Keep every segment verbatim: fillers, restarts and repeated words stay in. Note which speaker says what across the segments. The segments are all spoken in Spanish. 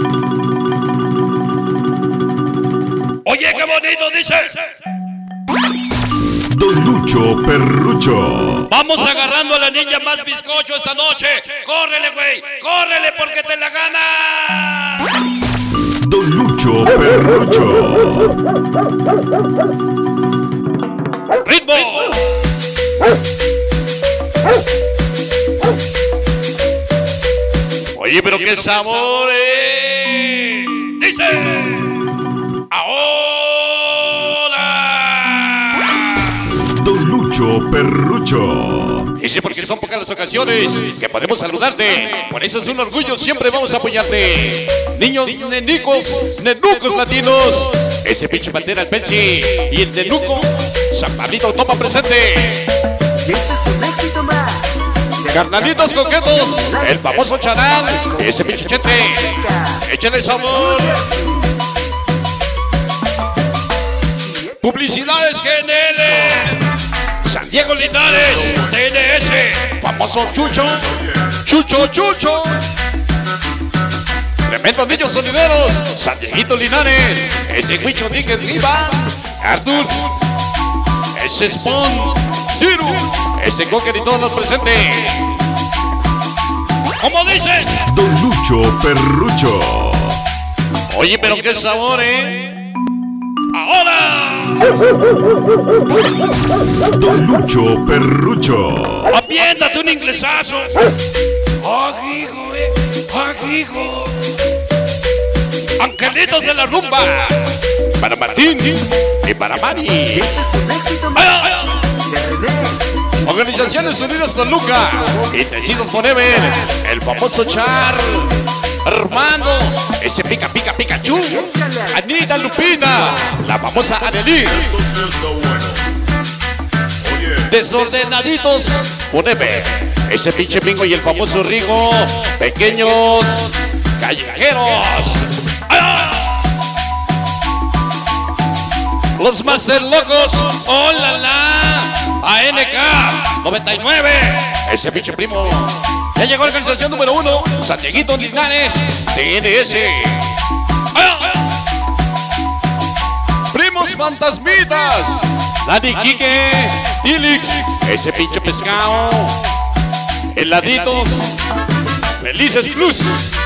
Speaker 1: Oye, qué bonito dice.
Speaker 2: Don Lucho Perrucho.
Speaker 1: Vamos agarrando a la niña más bizcocho esta noche. Córrele, güey, córrele porque te la gana.
Speaker 2: Don Lucho Perrucho.
Speaker 1: ¡Ritmo! Oye, pero qué sabor, eh. Dice. Ahora.
Speaker 2: Don Lucho Perrucho.
Speaker 1: Dice porque son pocas las ocasiones que podemos saludarte. Por eso es un orgullo, siempre vamos a apoyarte. Niños, nenicos, nenucos latinos. Ese pinche bandera, el Pensi y el nenuco. San Pablito toma presente.
Speaker 3: Este es un éxito más.
Speaker 1: Carnalitos coquetos, el famoso Charal, ese pinche chete. Échale sabor. Publicidades G N L. San Diego Linares, T N S, famoso Chucho, Chucho, Chucho. Tremendos niños sonideros, San Dieguito Linares, ese Huicho Díguez Riva, Artur, ese Spawn, Ciru, ese Cocker y todos los presentes. ¿Cómo dices?
Speaker 2: Don Lucho Perrucho.
Speaker 1: Oye, pero qué sabor, ¿eh? ¡Ahora!
Speaker 2: Don Lucho Perrucho.
Speaker 1: ¡Aviéntate un inglesazo! ¡Ah, hijo, eh! ¡Ah, hijo! ¡Angelitos de la rumba! Para Martín y para Mari.
Speaker 3: Este es un éxito más.
Speaker 1: ¡Ay, ay, ay!
Speaker 3: De René.
Speaker 1: Organizaciones Unidas Toluca y Tecidos Forever, el famoso Char, Armando, ese pica pica Pikachu, Anita Lupita, la famosa Anneli, Desordenaditos Forever, ese pinche Pingo y el famoso Rigo, pequeños callejeros. ¡Ay! Los Master Locos, ¡oh la la! A N K noventa y nueve, ese pinche primo. Ya llegó la organización número uno, San Dieguito Linares, T N S. ¡Ah! Primos Fantasmitas, Dani Quique, Tilix, ese pinche pescado. Heladitos, Felices Plus.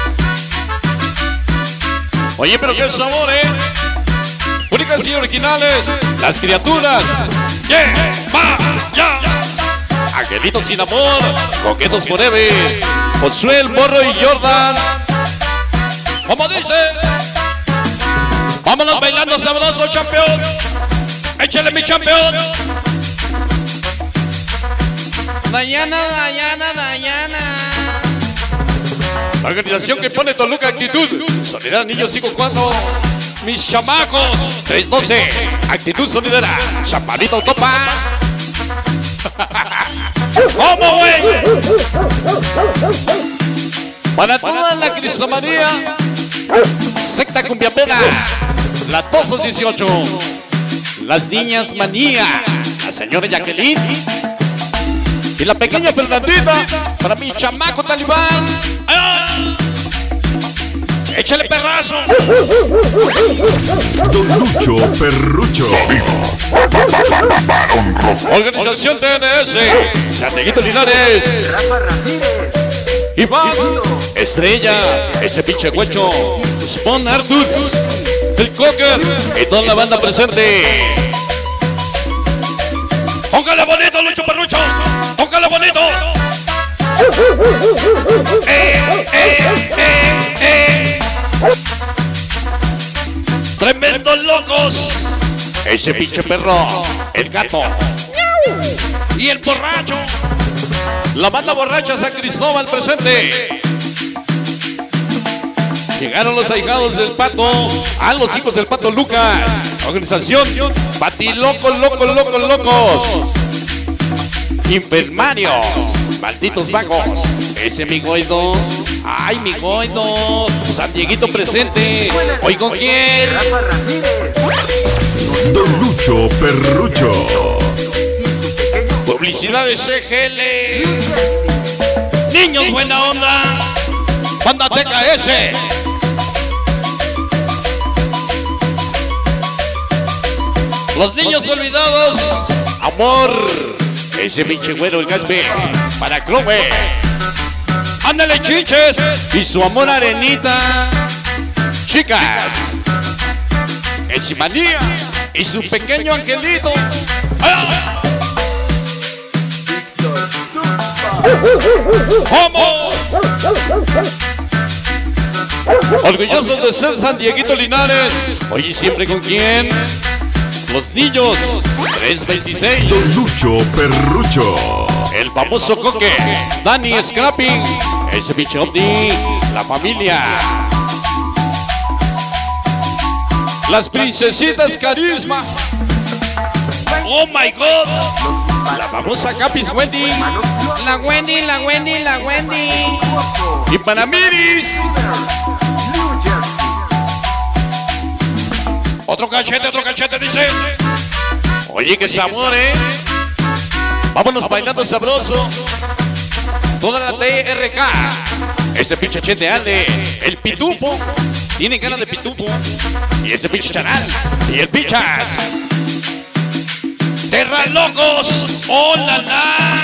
Speaker 1: Oye, pero qué sabor, ¿eh? Únicas y originales, las criaturas. Yeah, va, ya. Angelitos sin amor, coquetos forever. Josué, Morro y Jordan. ¿Cómo dice? Vámonos bailando sabroso, campeón. Échale, mi campeón.
Speaker 4: Dayana, Dayana, Dayana.
Speaker 1: La organización que pone Toluca actitud. Soledad, niños, sigo jugando. Mis chamacos, tres doce, actitud sonidera, Chaparrito topa. ¿Cómo, güey? Para toda la cristomanía, secta cumbiambera, Latosos dieciocho, las niñas manía, la señora Jacqueline y la pequeña Fernandita, para mi chamaco talibán. ¡Ah! ¡Échale perrazo!
Speaker 2: Don Lucho Perrucho.
Speaker 1: Organización T N S, San Dieguito Linares,
Speaker 3: Rafa Ramírez.
Speaker 1: Iván, Estrella, ese pinche huecho, Spawn Artur, el Cocker y toda la banda presente. ¡Póngale bonito, Lucho Perrucho! ¡Póngale bonito! ¡Eh, eh, eh, eh! ¡Tremendos locos! Ese pinche perro, el gato y el borracho. La banda borracha San Cristóbal presente. Llegaron los ahijados del Pato, a los hijos del Pato Lucas. Organización Patilocos, locos, locos, locos. Infernarios, malditos vagos. Ese mi goido. Ay, mi goido. San Dieguito presente. ¿Hoy con quién?
Speaker 3: Rafa Ramírez.
Speaker 2: Don Lucho Perrucho.
Speaker 1: Publicidades C G L. Niños buena onda. Banda T K S. Los niños olvidados. Amor. Ese pinche güero, el Gaspe. Para Clove. Ándale, chiches. Y su amor Arenita. Chicas. Echimanía. Y su pequeño angelito. ¡Ah! ¡Vamos! Orgullosos de ser San Dieguito Linares. Oye, ¿siempre con quién? Los niños. tres veintiséis.
Speaker 2: Don Lucho Perrucho.
Speaker 1: El famoso Coque. Dani Scrapping. Ese pinche Omni. La familia. Las princesitas Carisma. Oh my God. La famosa Capis Wendy.
Speaker 4: La Wendy, la Wendy, la Wendy.
Speaker 1: Y para Miris. Otro cachete, otro cachete, dice. Oye, qué sabor, ¿eh? Vámonos bailando sabroso. Toda la T R K. Ese pinche chete Ale. El pitufo. Tiene ganas de pitufo. Y ese pinche charal. Y el pichas. Terra locos. ¡Oh, la, la!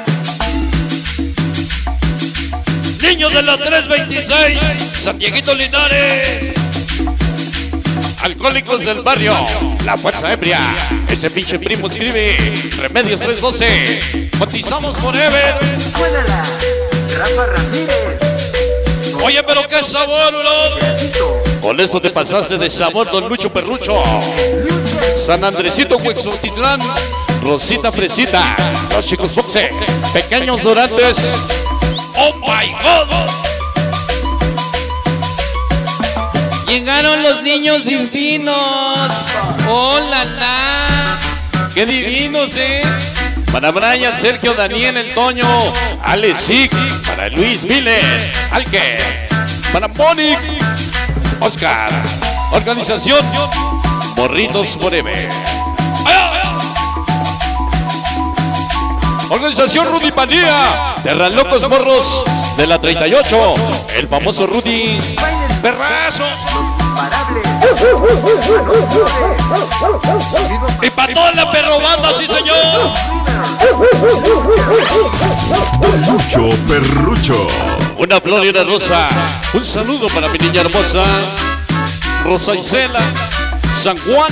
Speaker 1: Niños de la tres veintiséis. San Dieguito Linares. Alcohólicos del barrio. La fuerza ebria. Ese pinche primo escribe. Remedios tres doce. Cotizamos forever.
Speaker 3: Suénala, Rafa Ramírez.
Speaker 1: Oye, pero qué sabor, bro.
Speaker 3: Pedacito.
Speaker 1: Con eso te pasaste de sabor, Don Lucho Perrucho. San Andresito, Huexotitlán. Rosita Fresita. Los chicos Boxe. Pequeños Dorantes. Oh my God.
Speaker 4: Llegaron los niños divinos. ¡Oh, la, la!
Speaker 1: Qué divinos, eh. Para Brian, Sergio, Daniel, el Toño, Alex Sig, para Luis Miller, Alque, para Monic, Oscar, organización Morritos Forever. Organización Rudy Panía, Terra Locos Morros de la treinta y ocho, el famoso Rudy Perrazo. Y para toda la perro banda, sí señor.
Speaker 2: Don Lucho Perrucho.
Speaker 1: Una flor y una rosa. Un saludo para mi niña hermosa Rosa Isela, San Juan,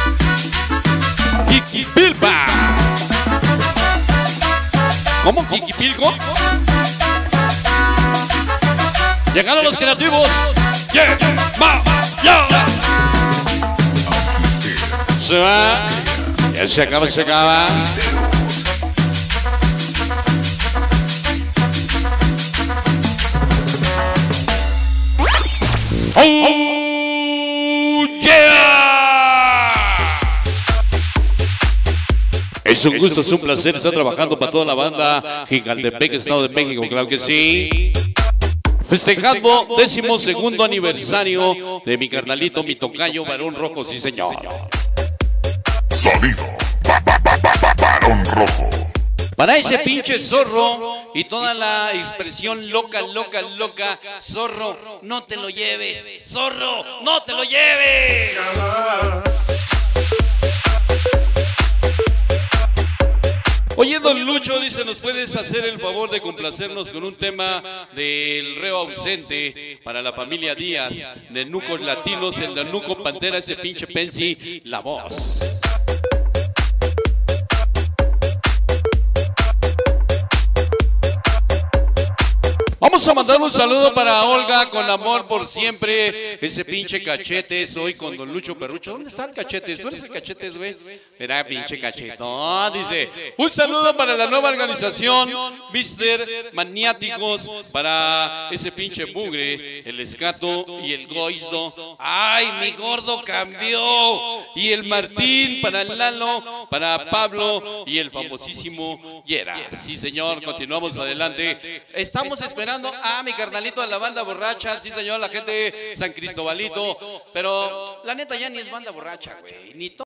Speaker 1: Jiquipilpa. ¿Cómo? ¿Jiquipilco? Llegaron los creativos. Yeah, ma, ya. Se va. Ya se acaba, se acaba. ¡Oh, yeah! Es un gusto, es un placer estar trabajando para toda la banda Jicaltepec, Estado de México, claro que sí. Festejando décimo segundo aniversario de mi carnalito, mi tocayo, Barón Rojo, sí señor.
Speaker 2: Sonido ba, ba, ba, ba, ba, Barón Rojo.
Speaker 4: Para ese pinche zorro y toda la expresión loca, loca, loca. Zorro, no te lo lleves. Zorro, no te lo lleves.
Speaker 1: Oye, Don Lucho, dice, ¿nos puedes hacer el favor de complacernos con un tema del reo ausente para la familia Díaz, Nenucos Latinos, el Nenuco Pantera, ese pinche Pensi, la voz? Vamos a mandar un saludo para Olga, con amor por siempre. Ese pinche Cachetes, hoy con Don Lucho Perrucho. ¿Dónde está el Cachetes? ¿Tú eres el Cachetes, güey? Era pinche Cachetón, dice. Un saludo para la nueva organización Mister Maniáticos, para ese pinche Bugre, el Escato y el Goizdo. Ay, mi gordo cambió. Y el Martín, para el Lalo, para Pablo y el famosísimo Yera. Sí, señor, continuamos adelante. Estamos esperando a mi carnalito de la banda borracha, sí señor, la gente de San Cristobalito, pero la neta ya ni es banda borracha, güey, ni